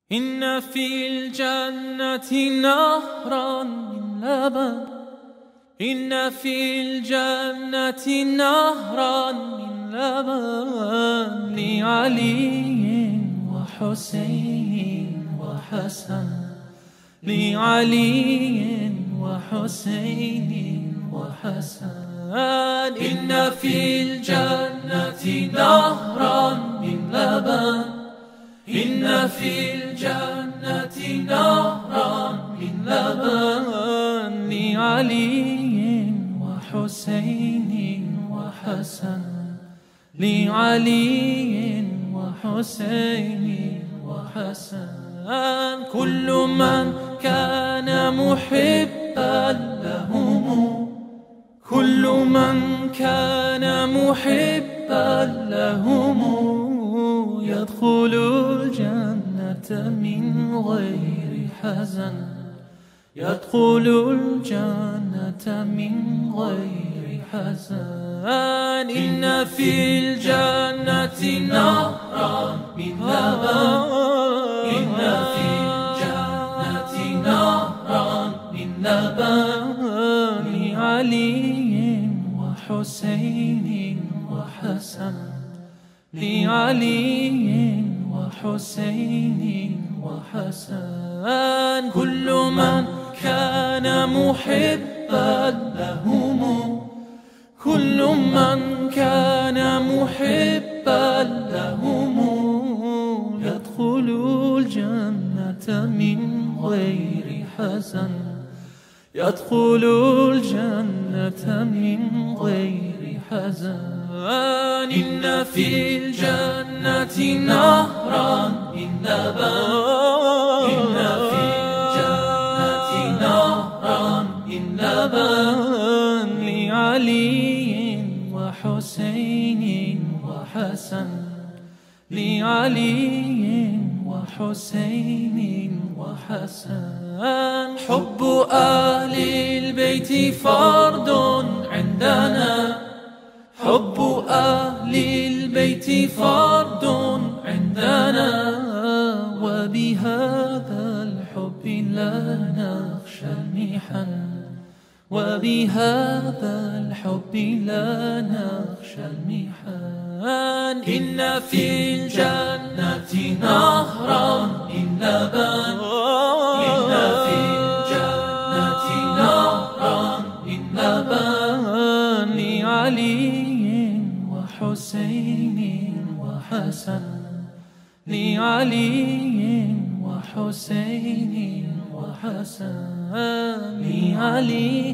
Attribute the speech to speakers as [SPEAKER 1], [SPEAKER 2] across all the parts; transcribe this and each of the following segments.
[SPEAKER 1] إن في الجنة نهرا من لبن، إن في الجنة نهرا من لبن لعلي وحسين وحسن، لعلي وحسين وحسن. إن في الجنة نهرا من لبن، إن في الجنة نهرا من لبن لعلي وحسين وحسن، لعلي وحسين وحسن. كل من كان محبا لهم، كل من كان محبا لهم يدخل الجنة من غير حزن، يدخل الجنة من غير حزن. إن في الجنة نهرا من لبن، إن في الجنة نهرا من لبن لعلي وحسين وحسن، لعلي وحسين وحسن. كل من كان محبا لهم، كل من كان محبا لهم يدخل الجنة من غير حزن، يدخل الجنة من غير حزن. إن في الجنة نهرا من لبن، إن في الجنة نهرا من لبن لعلي وحسين وحسن، لعلي وحسين وحسن. حب أهل البيت فرض عندنا، حب أهل البيت فرض عندنا، وبهذا الحب لا نخشى المحن، وبهذا الحب لا نخشى المحن. إن في الجنة نهرا من لبن، إن في الجنة نهرا من لبن لعلي وحسين وحسن، لعلي وحسين وحسن، لعلي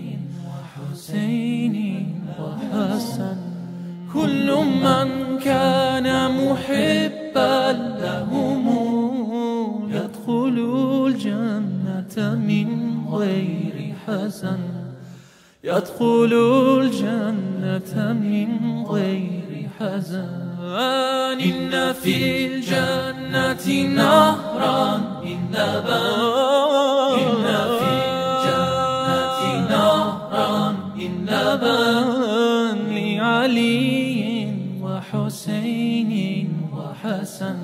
[SPEAKER 1] وحسين وحسن. كل من كان محبا لهم يدخل الجنة من غير حزن، يدخل الجنة من غير حزن. إن في الجنة نهرا من لبن، إن في الجنة نهرا من لبن لعلي وحسين وحسن،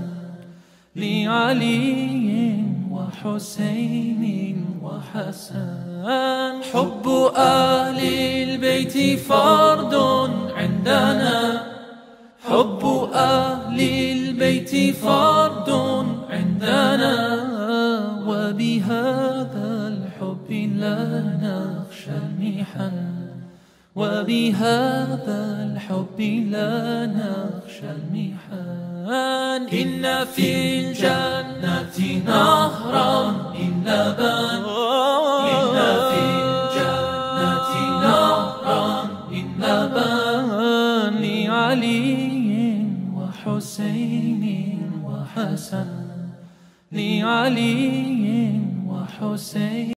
[SPEAKER 1] لعلي وحسين وحسن. حب أهل البيت فرض عندنا، حب أهل البيت فرض عندنا، وبهذا الحب لا نخشى المحن، وبهذا الحب لا نخشى المحن. إن في الجنة نهرا من لبن، إن في الجنة نهرا من لبن لعلي وحسين وحسن، لعلي وحسين.